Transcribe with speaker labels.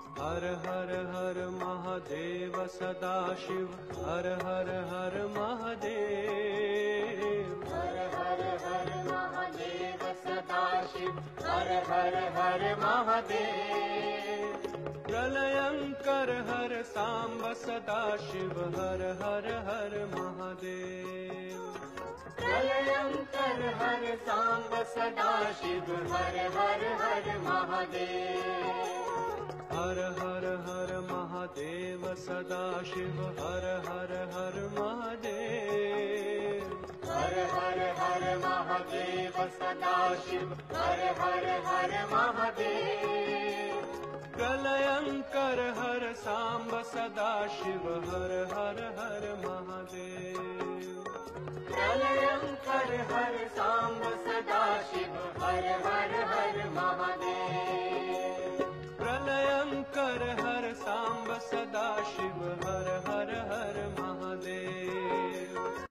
Speaker 1: हर हर हर Mahadev Sadashiv हर हर हर Mahadev.
Speaker 2: हर हर हर Mahadev Sadashiv हर हर हर Mahadev.
Speaker 1: प्रलयंकर हर Samba Sadashiv हर हर हर Mahadev.
Speaker 2: प्रलयंकर हर Samba Sadashiv हर हर हर Mahadev.
Speaker 1: हर हर हर Mahadev Sadashiv हर हर हर Mahadev.
Speaker 2: हर हर हर Mahadev Sadashiv हर हर हर Mahadev.
Speaker 1: प्रलयंकर हर Samba Sadashiv हर हर हर Mahadev.
Speaker 2: प्रलयंकर हर Samba Sadashiv हर हर हर Mahadev.